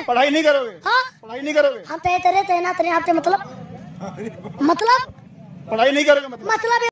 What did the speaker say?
पढ़ाई नहीं करोगे? हाँ पढ़ाई नहीं करोगे? हम तय तेरे तैनात रहे आपके मतलब पढ़ाई नहीं करोगे मतलब? मतलब